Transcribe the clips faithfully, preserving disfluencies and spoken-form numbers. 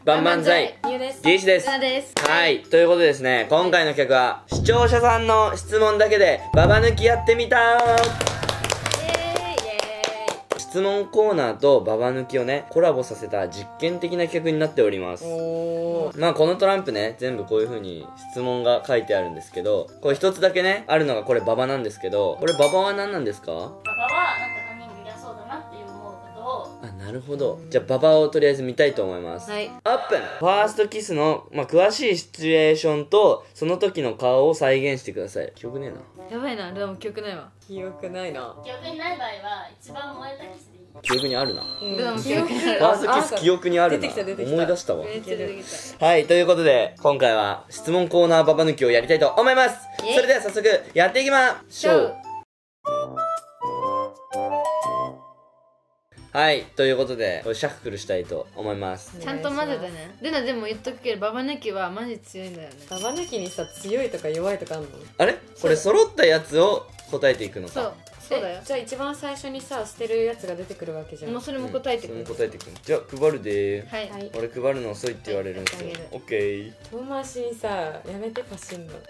バンバンザイゆうです。 リーシです。 なです。 はい、ということでですね、今回の企画は視聴者さんの質問だけでババ抜きやってみたー。質問コーナーとババ抜きをねコラボさせた実験的な企画になっております。 おー。 まあこのトランプね全部こういう風に質問が書いてあるんですけど、これ一つだけねあるのがこれババなんですけど、これババは何なんですか？ ババはなんか何人かいやそうだなっていう思うことを。 あ、なるほど。じゃあババをとりあえず見たいと思います。 はい。 オープン。ファーストキスの、まあ、詳しいシチュエーションとその時の顔を再現してください。記憶ねえな。 やばいな、でも記憶ないわ。記憶ないな。 記憶にない場合は一番燃えたキスでいい。 記憶にあるな。 うんでも記憶ファーストキス記憶にあるな。 出てきた出てきた思い出したわ。 めっちゃ出てきた。 はい、ということで今回は質問コーナーババ抜きをやりたいと思います。 イエイそれでは早速やっていきましょう。はい、ということでこれシャッフルしたいと思います。 ちゃんと混ぜてね。ルナでも言っとくけどババ抜きはマジ強いんだよね。 ババ抜きにさ、強いとか弱いとかあんの？ あれこれ揃ったやつを答えていくのか。 そうそうだよえ。じゃあ一番最初にさ、捨てるやつが出てくるわけじゃん。 もうそれも答えてくる。 それも答えていくの。じゃあ配るでー。 はい、 はい。 俺配るの遅いって言われるんですよはいやってあ。 オッケー。 遠回しにさ、やめてパシンの。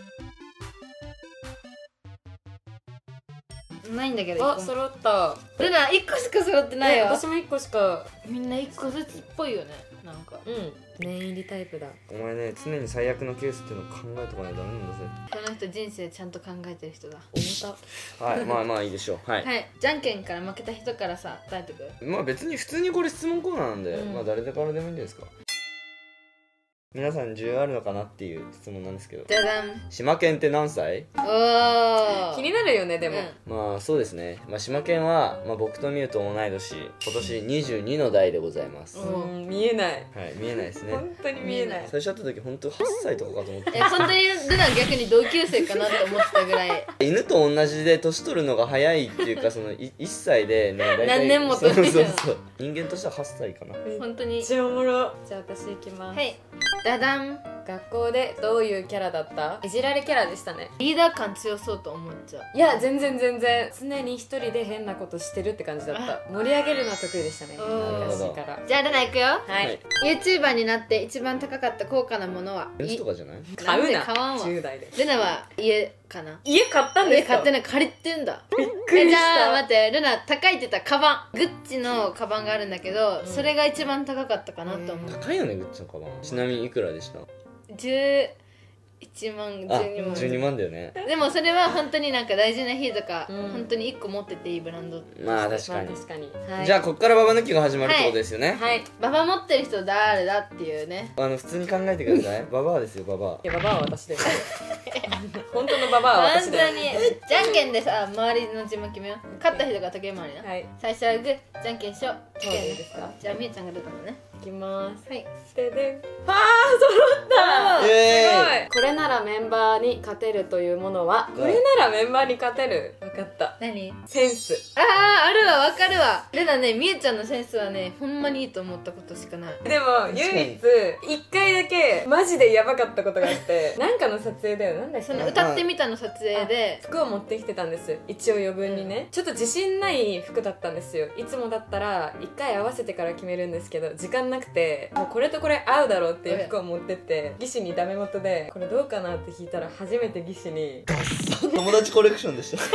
ないんだけどあ、 一個も。 揃った。 ルナ一個しか揃ってないよ。 私も一個しか。 みんな一個ずつっぽいよね。なんかうん。念入りタイプだ。 お前ね常に最悪のケースっていうのを考えとかないとダメなんだぜ。 この人人生ちゃんと考えてる人だ。 重た。 はい、まあまあいいでしょう。はい、 はい、じゃんけんから負けた人からさ答えてく。 まあ別に普通にこれ質問コーナーなんで、 うんまあ誰でからでもいいんじゃないですか。皆さん需要あるのかなっていう質問なんですけど、 じゃじゃん。 島県って何歳？ おー。 気になるよね、でも。 まあそうですね、まあ、島県は、まあ、僕とミュウと同い年、今年にじゅうにの代でございます。 うんうん、見えない。 はい、見えないですね。 本当に見えない。 最初会った時本当はっさいとかかと思ってえ、本当にルナ逆に同級生かなって思ってたぐらい。 犬と同じで年取るのが早いっていうか、そのいいっさいでね、大体何年もそう年そうそう、人間としてははっさいかな。 本当に。 めっちゃおもろ。じゃあ私行きます。 はい、ダダン。 学校でどういうキャラだった？いじられキャラでしたね。 リーダー感強そうと思っちゃう。 いや、全然全然常に一人で変なことしてるって感じだった。盛り上げるのは得意でしたね。 おー昔から。 じゃあルナ行くよ。 ははいい。 YouTuber になって一番高かった高価なものはニュースとかじゃない？ 買うな。 なんで買わんわ。 じゅう代で。 ルナは家かな。 家買ったんですか？ 家買ってない、借りてんだ。 びっくりしえじゃあた。 待って、ルナ高いって言ったらカバン、グッチのカバンがあるんだけど、 うんそれが一番高かったかなと思う。 高いよね、グッチのカバン。ちなみにいくらでした？ じゅういちまん、 あ、 じゅうにまん。 じゅうにまんだよね。 でもそれは本当になんか大事な日とか、 うん本当にいっこ持ってていいブランド。 まあ確かに。 まあ確かに。 はい、 じゃあこっからババ抜きが始まるってことですよね。 はい。いババ持ってる人誰だっていうね。 あの普通に考えてください。ババアですよ、ババア。 や、ババアは私です。本当のババアは本私です。 当にじゃんけんでさ、周りの順番決めよう。勝った人が時計回りな。 はい。 最初はグー、じゃんけんしよう。 そうでいいですか？ じゃあみゆちゃんが出たのね。 いきます。 はい。 ででん。あー、揃った。 イすごエい。これならメンバーに勝てるというものは、これならメンバーに勝てる。分かった。 何？ センス。 ああ、あるわ、わかるわ。ルナね、みゆちゃんのセンスはね、ほんまにいいと思ったことしかない。 でも唯一一回だけマジでヤバかったことがあってなんかの撮影だよ。なんだっけその歌ってみたの撮影で、 服を持ってきてたんです。一応余分にね、ちょっと自信ない服だったんですよ。いつもだったら一回合わせてから決めるんですけど、時間なくてもうこれとこれ合うだろうっていう服を持ってって技師にダメ元でこれどうかなって聞いたら初めて技師に友達コレクションでした。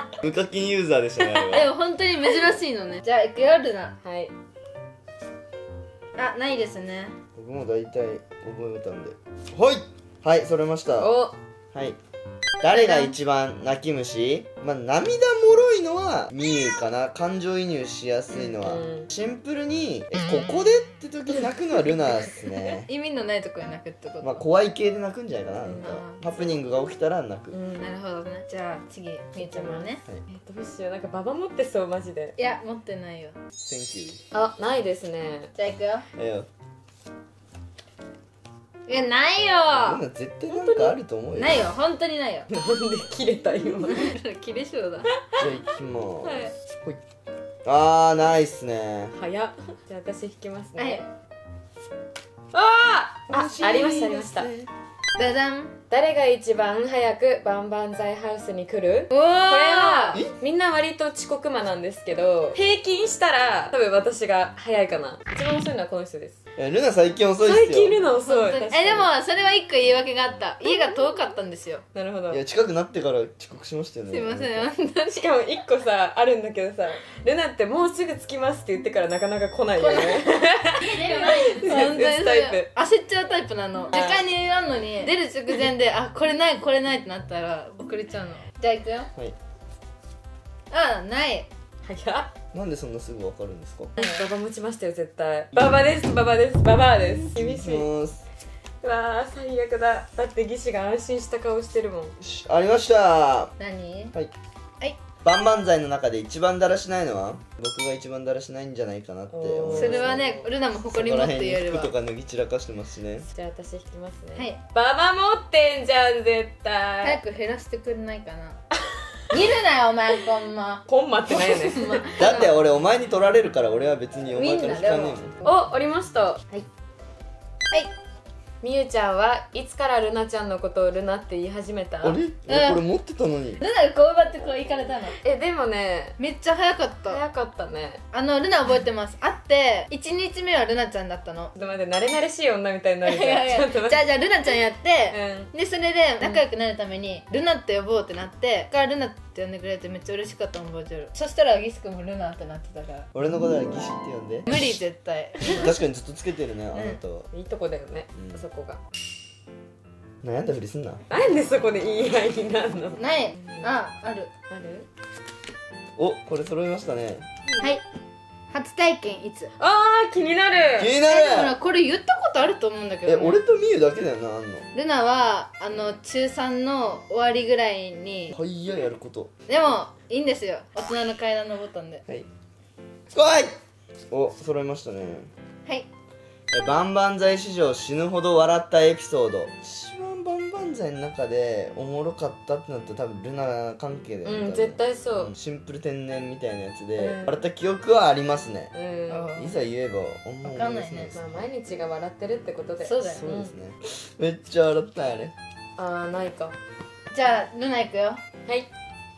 無課金ユーザーでしたね、あれでは。 も本当に珍しいのね。じゃあ行くよ、ルナ。 はいあ、ないですね。 僕も大体覚えたんで。はいはい、それました。 おはい。誰が一番泣き虫？まあ、涙もろいのはみゆかな。感情移入しやすいのは、 うんシンプルにえここでって時に泣くのはルナっすね。 意味のないところに泣くってこと。 まあ怖い系で泣くんじゃないかな、 うんなんかハプニングが起きたら泣く、 うはい、 んなるほどね。じゃあ次、みゆちゃんもね。 えどうしよう。なんかババ持ってそうマジで。 いや、持ってないよ。 Thank you。 あ、ないですね。 じゃあ行くよ。 えよ、 いや、ないルよ。 ナ絶対なんかあると思うよ。 ないよ、本当にないよ。 なんで切れた今。 キレ性だ。 じゃあ行きまーす、 はいほい。あーないっすね。 早っ。じゃあ私引きますね。 はい。 あーあ、ありましたありました。 ダダン。 誰が一番早くバンバンザイハウスに来る？ おお。 これはみんな割と遅刻魔なんですけど、平均したら多分私が早いかな。一番遅いのはこの人です。 いやルナ最近遅いっすよ。 最近ルナ遅い。 本当に確かにえでもそれは一個言い訳があった。家が遠かったんですよ。 なるほど。 いや近くなってから遅刻しましたよね。 すいません本当に。 しかも一個さあるんだけどさ、ルナってもうすぐ着きますって言ってからなかなか来ないよね。 本当にそタイプれ焦っちゃうタイプなの。時間に言わんのに出る直前であこれないこれないってなったら遅れちゃうの。じゃあ行くよ。 はい。 あない早っ。 なんでそんなすぐわかるんですか。 ババ持ちましたよ絶対。ババですババですババです。厳しい。 ます。 うわー最悪だ。だって義士が安心した顔してるもん。 しありましたは何い。 はいバンバン剤の中で一番だらしないのは僕が一番だらしないんじゃないかなって思います、 それはねルナも誇り持って言えるわ。 そこら辺に服とか脱ぎ散らかしてますしね。 じゃあ私引きますね。 はい。 ババ持ってんじゃん絶対。 早く減らしてくれないかな。見るなよお前こんま。 コンマってないよね。 だって俺お前に取られるから俺は別にお前から引かねえもん。 お、ありました。 はいはいみゆちゃんはいつからルナちゃんのことをルナって言い始めた？ あれ俺これ持ってたのに。 ルナがこう奪ってこう行かれたの。 え、でもねめっちゃ早かった。 早かったね。 あのルナ覚えてます。会っていちにちめはルナちゃんだったの。 ちょっと待って、慣れ慣れしい女みたいになるいやいやちょっと待って。 じゃあじゃあルナちゃんやって、 うんでそれで仲良くなるために、ルナって呼ぼうってなってからルナって呼んでくれてめっちゃ嬉しかったの覚えてる。そしたらギス君もルナってなってたから俺のことはギシって呼んで。 無理絶対。 確かにずっとつけてるねあなたは。 いいとこだよね、 うんそこが。 悩んだふりすんな。 なんでそこで言い合いになるの？ ないああるある？ おこれ揃いましたね。 はい初体験いつ？ あー気になる。 気にえでもなる。 なこれ言ったことあると思うんだけど、 えね、 俺とみゆだけだよなあんの。 ルナはあの中さんの終わりぐらいにはいいややること。 でもいいんですよ大人の階段のボタンで。 はい。来い。お揃いましたね。 はいえバンバン剤史上死ぬほど笑ったエピソード。一番バンバン剤の中でおもろかったってなったら多分ルナ関係だよね。 うん、 多分絶対そう。 シンプル天然みたいなやつで、 うん笑った記憶はありますね。 うん。 いざ言えばあんま思い出せないですまあ毎日が笑ってるってことで。 そうだよそうですね、めっちゃ笑ったあれ。 あーないか。 じゃあルナ行くよ。 はい。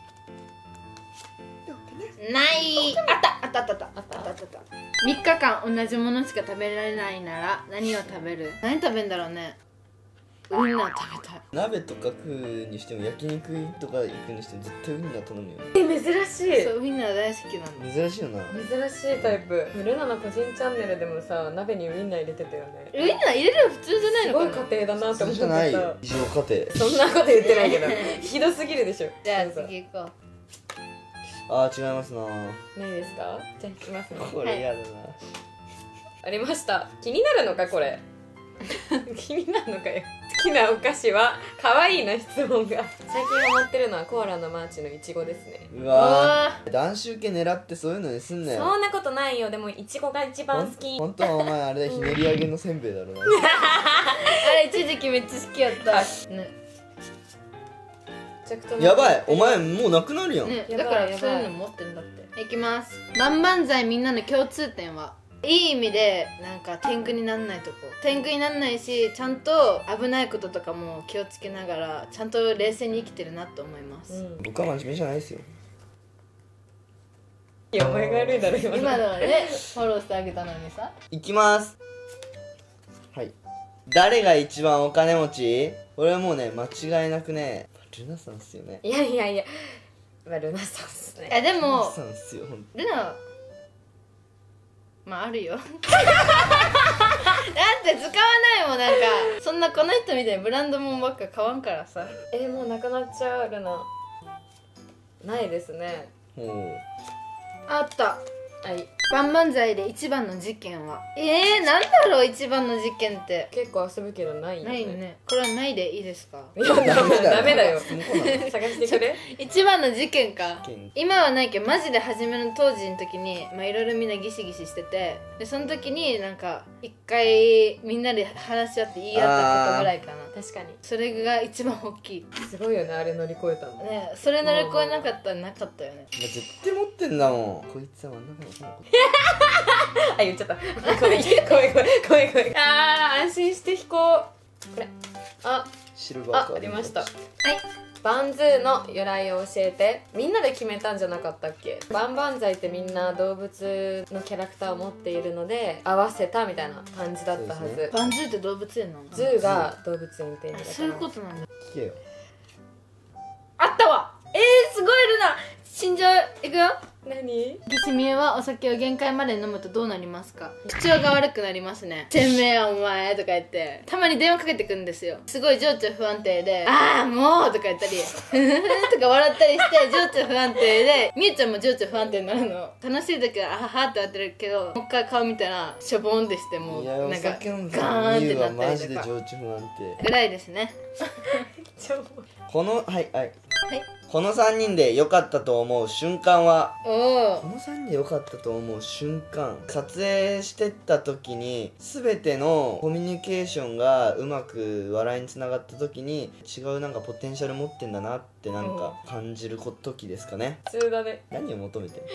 ないあったあったあったあったあったあったあったみっかかん同じものしか食べられないなら何を食べる？何食べんだろうね。ウインナー食べたい。 鍋とか食うにしても焼肉とか行くにしても絶対ウインナー頼むよ。 え、珍しい。 そうウインナー大好きなんだ。 珍しいよな。 珍しいタイプ。ルナの個人チャンネルでもさ、鍋にウインナー入れてたよね。 ウインナー入れるの普通じゃないすごいのかな。 家庭だなって思って普通じゃないた。 よ異常家庭。 そんなこと言ってないけどひどすぎるでしょ。 じゃあそうそう次行こう。 あー違いますな。 ないですか？じゃあ引きますね。 これ嫌だな、 ありました。気になるのかこれ気になるのかよ。好きなお菓子は可愛いな質問が。最近ハマってるのはコアラのマーチのいちごですね。 ううわわー男子受け狙ってそういうのにすんなよ。 そんなことないよ。でもいちごが一番好き。 ほんとはお前あれだひねり揚げのせんべいだろうな。 あれ一時期めっちゃ好きやったね。 やばいお前もうなくなるやん、 ねやばいだからやばいそういうの持ってんだって。いきます。バンバン剤みんなの共通点はいい意味でなんか天狗になんないとこ。天狗になんないしちゃんと危ないこととかも気をつけながらちゃんと冷静に生きてるなと思います、 うん。 僕は真面目じゃないですよ。 いやお前が悪いだろ今の。 今のはねフォローしてあげたのにさ。 いきますはい。誰が一番お金持ち？俺はもうね間違いなくねルナさんっすよね。 いやいやいや、まあルナさんっすね。 えでルナもさんっすよほんと。 ルナまああるよだって使わないもん。なんかそんなこの人みたいにブランドもんばっか買わんからさ。 えもうなくなっちゃうルナ。ないですね。 ほうあったはい。 バンバン剤で一番の事件はえー、なんだろう一番の事件って。 結構遊ぶけどないよね。 ないね。これはないでいいですか？ いやダメだダメだよ。 質問来ない探してくれ。 一番の事件か事件。 今はないけどマジで初めの当時の時にまあいろいろみんなギシギシしてて、でその時になんか一回みんなで話し合って言い合ったことぐらいかな。 確かにそれが一番大きいすごいよね、あれ乗り越えたの。 ね。それ乗り越えなかったらなかったよね。 お前絶対持ってんだもん。こいつは真ん中の方。 あ、言っちゃった。ごめんごめんごめんごめんごめん。あー安心して飛行。これあしシルバーカードあ、ありました。 はい。 バンズーの由来を教えて。みんなで決めたんじゃなかったっけ？バンバンザイってみんな動物のキャラクターを持っているので合わせたみたたいな感じだったはず。 バンズーって動物園なの？ ズーが動物園って意味だから。 そういうことなんだ。 聞けよ。 あったわ。えー、すごいルナ。心情いくよ。 何？ ギシミエはお酒を限界まで飲むとどうなりますか？口調が悪くなりますね。てめえお前とか言ってたまに電話かけてくるんですよ。すごい情緒不安定で、ああもうとか言ったりとか笑ったりして情緒不安定で、みゆちゃんも情緒不安定になるの。楽しい時はあははってやってるけど、もう一回顔見たらしょぼんってして、もういや、おなんか酒飲んでガーンってなはったりとかマジで情緒不安定。 ぐらいですね。 このはいはいはい。 このさんにんで良かったと思う瞬間は？ おお。 このさんにんで良かったと思う瞬間、撮影してった時に全てのコミュニケーションがうまく笑いにつながった時に、違うなんかポテンシャル持ってんだなってなんか感じる時ですかね。 普通だね。 何を求めてる？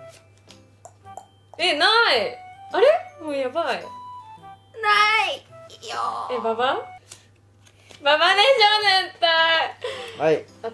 え、ない。あれ？もうやばい。 ないよえ、ババ？ババでしょ絶対。 はい。 あった？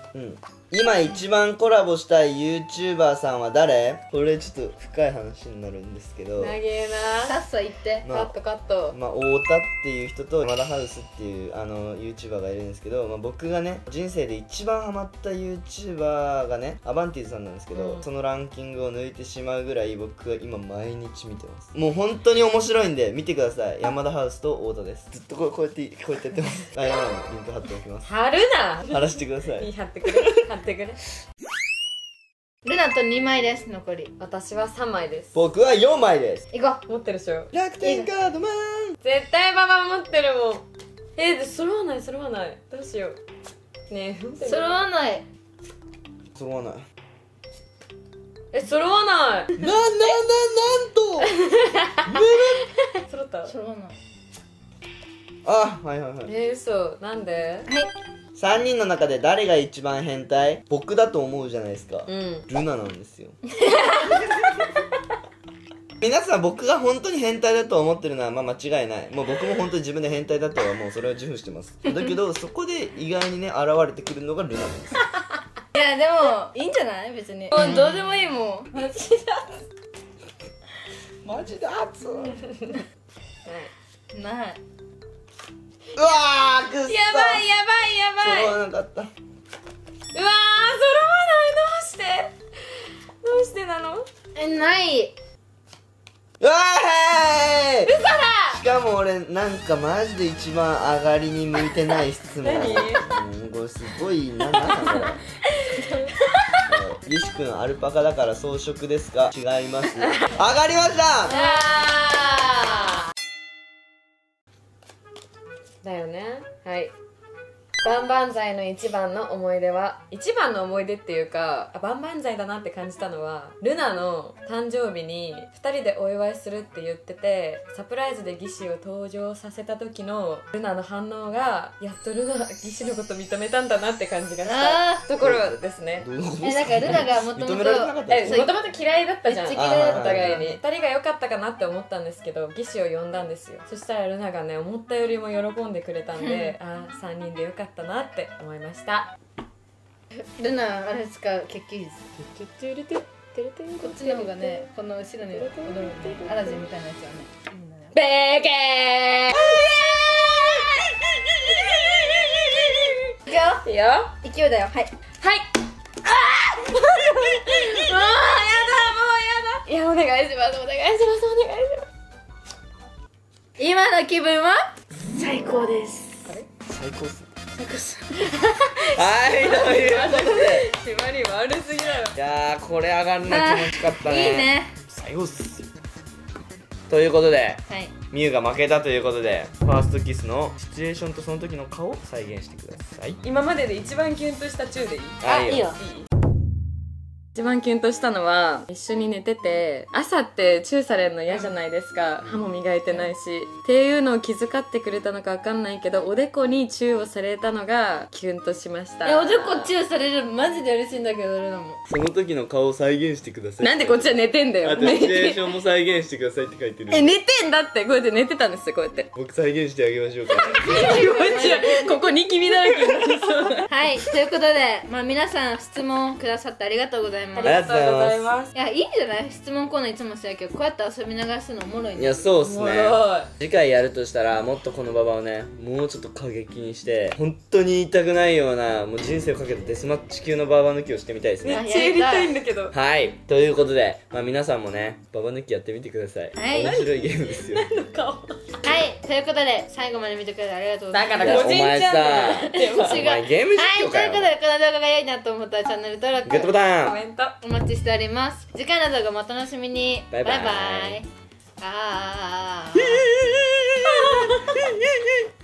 うん。今一番コラボしたい YouTuber さんは誰？これちょっと深い話になるんですけど、 長えな。 さっさ言って。 カットカット。 まあ、太田っていう人とマダハウスっていうあの YouTuber がいるんですけど、まあ、僕がね人生で一番ハマった YouTuber がねアバンティーズさんなんですけど、 うんそのランキングを抜いてしまうぐらい僕は今毎日見てます。もう本当に面白いんで見てください。山田ハウスと太田です。ずっとこうこうやってこうやってやってます概要欄にリンク貼っておきます。 貼るな。 貼らせてください。 いい、貼ってくれ。貼ってくれ。 ルナとにまいです。残り私はさんまいです。 僕はよんまいです。 いこ持ってるでしょ。 楽天カードマン。 絶対ババ持ってるもん。えー、で揃わない揃わない。どうしよう。ねえ、 う。揃わない。 揃わない。 え、揃わない。 な、な、な、なんと揃った。 揃わない。 あ、はいはいはい。 えー、嘘。なんで？ はい。 さんにんの中で誰が一番変態？僕だと思うじゃないですか。 うん。 ルナなんですよ。皆さん僕が本当に変態だと思ってるのはまあ間違いない。もう僕も本当に自分で変態だとはもうそれは自負してます。だけどそこで意外にね現れてくるのがルナなんですよ。 いやでもいいんじゃない？別にもうどうでもいいもん。マジマジで熱い。うわだ。ない。 ーくっそ。 やばいやばいやばい。 揃わなかった。 うわー、揃わない。どうしてどうしてなの？ え、ない。 うわーへー。 嘘だ。 しかも俺なんかマジで一番上がりに向いてない質問。 何？ うん、これすごいな、なんだこれ。リシ君アルパカだから草食ですか？違います。上がりました。 あーだよね。はい。バンバンザイの一番の思い出は、一番の思い出っていうか、あ、バンバンザイだなって感じたのは、ルナの誕生日にふたりでお祝いするって言ってて、サプライズでギシを登場させた時のルナの反応が、やっとルナギシのこと認めたんだなって感じがしたところですね。 どういうことえ、なんかルナがもともと認められなかったえ、もともと嫌いだったじゃん。 めっおちゃ嫌いだった互いに。ふたりが良かったかなって思ったんですけど、ギシを呼んだんですよ。そしたらルナがね、思ったよりも喜んでくれたんで、あー、さんにんで良かったなって思いました。 ルナあれ使う血球術。ここっちの方がね、この後ろに踊るアラジンみたいなやつはねいいんだよ。 ベーケいくよ。 ーいいよ。 勢いだよ。はい。 はい。あーもうやだもうやだ。いや、お願いします、お願いします、お願いします。 今の気分は最高です。 あれ最高っす。 最高っす。 はい、ということで。 締まり悪すぎだろ。 いやー、これ上がるの気持ちよかったね。 いいね。 最高っす。ということで、 はい。 ミユが負けたということで、ファーストキスのシチュエーションとその時の顔を再現してください。 今までで一番キュンとしたチューでいい？ あ、いいよ。 いいよ。 いい？ 一番キュンとしたのは一緒に寝てて朝ってチューされるの嫌じゃないですか。歯も磨いてないしっていうのを気遣ってくれたのか分かんないけど、おでこにチューをされたのがキュンとしました。 いやおでこチューされるのマジで嬉しいんだけど、俺らもその時の顔を再現してください。 なんでこっちは寝てんだよ。 あとシチュエーションも再現してくださいって書いてる。 え、寝てんだって。こうやって寝てたんですよ、こうやって。 僕再現してあげましょうか。 気持ちはここニキビだらけになりそうだ。 はいということで、まあ、皆さん質問くださってありがとうございます。 ありがとうございます。 いやいいじゃない、質問コーナーいつもしてるけど、こうやって遊びながらするのおもろいね。 いやそうっすおもね。 ろい。 次回やるとしたらもっとこの馬場をねもうちょっと過激にして本当に言いたくないようなもう人生をかけたデスマッチ級の馬場抜きをしてみたいですね。 めっちゃやりたいんだけど。 はいということで、まあ、皆さんもね馬場抜きやってみてください。 はい面白いゲームですよ。 顔。 はいということで最後まで見てくれてありがとうございます。 だから個人チャンネルってお前ゲーム実況かよ。 はいということで、この動画が良いなと思ったらチャンネル登録グッドボタンコメント。 お待ちしております。次回の動画もお楽しみに。 バイバイバイバイ。あー